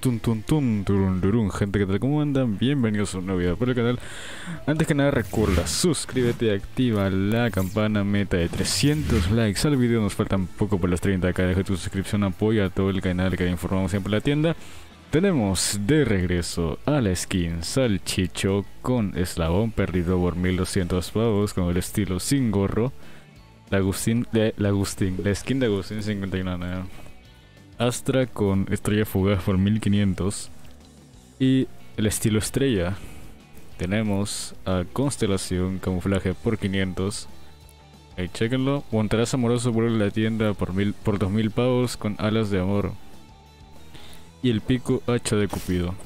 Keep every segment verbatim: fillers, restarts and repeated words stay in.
tun tun tun turun turun. Gente, ¿qué tal? ¿Cómo andan? Bienvenidos a un nuevo video por el canal. Antes que nada recuerda, suscríbete y activa la campana. Meta de trescientos likes al video, nos faltan poco por los treinta k. Deja tu suscripción, apoya a todo el canal que informamos siempre en la tienda. Tenemos de regreso a la skin Salchicho con eslabón perdido por mil doscientos pavos con el estilo sin gorro. La Agustín, de, la Agustín, la skin de Agustín cincuenta y uno. Astra con estrella fugaz por mil quinientos. Y el estilo estrella. Tenemos a Constelación camuflaje por quinientos. Ahí chequenlo. Montaraz amoroso por la tienda por, mil, por dos mil pavos con alas de amor. Y el pico hacha de Cupido.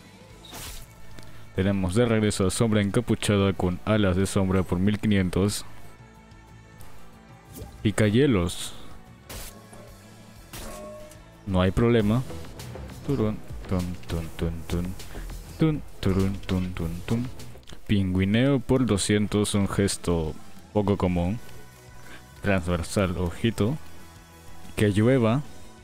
Tenemos de regreso a Sombra encapuchada con alas de sombra por mil quinientos. Picahielos. No hay problema. Turun, tun, tun, tun, tun. Tun, turun, tun, tun, tun. Pingüineo por doscientos, un gesto poco común. Transversal, ojito. Que llueva.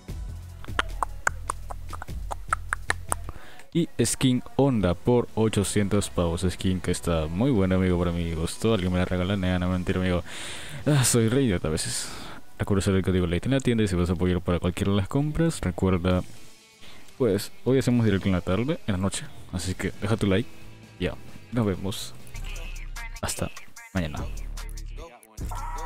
Y skin Onda por ochocientos pavos. Skin que está muy buena, amigo, para mí. Gustó, alguien me la regala. Nada, no mentira, amigo. Ah, soy rey a veces. Recuerda usar el código LATE en la tienda y si vas a apoyar para cualquiera de las compras, recuerda, pues hoy hacemos directo en la tarde, en la noche, así que deja tu like, ya, nos vemos, hasta mañana.